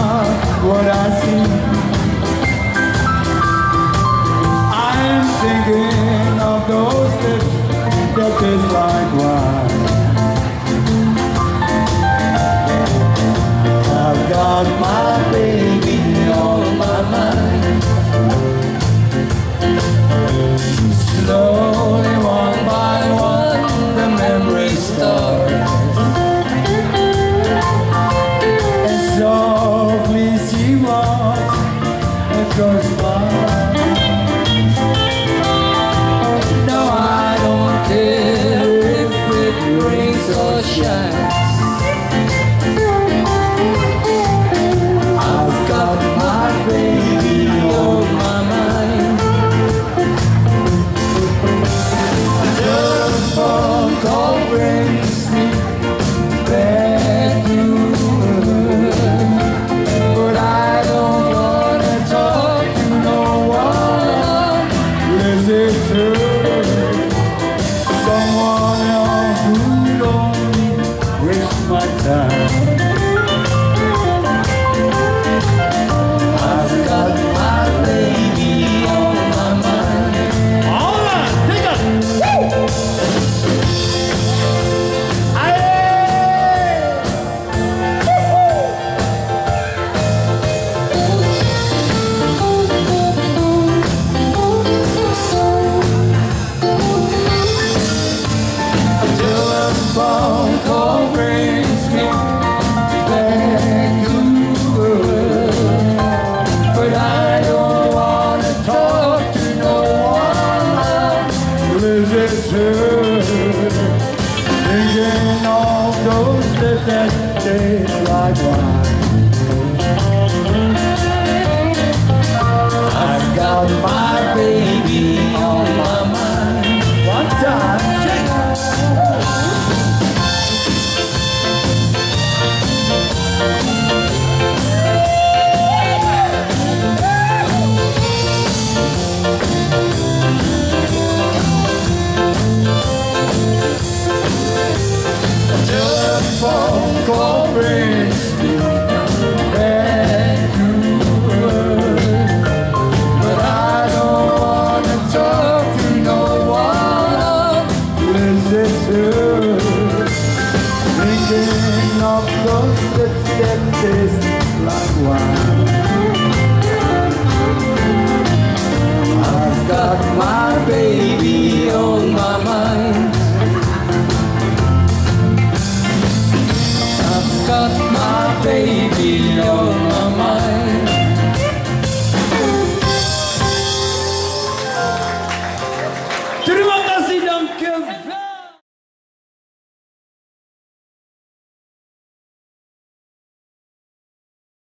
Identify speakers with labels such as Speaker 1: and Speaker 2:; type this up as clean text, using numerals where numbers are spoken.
Speaker 1: not what I see. I'm thinking of those lips that taste like wine. I've got my baby on my mind. Slowly, one by one, the memories start. And softly she walks across my mind. No, I don't care if it rains or shines. I've got my baby on my mind. The phone call brings me back to her, but I don't wanna talk to no one. Listen to someone else who don't waste my time. I've got my baby on my mind. All right, take us. Till the phone call brings me back to her, but I don't wanna talk to no one. Listen to her, thinking of those lips that taste like wine. I've got my baby on my mind. One time, shake. Till the phone call brings me back to her, but I don't wanna talk to no one. Listen to her, thinking of those lips that taste like wine. I've got my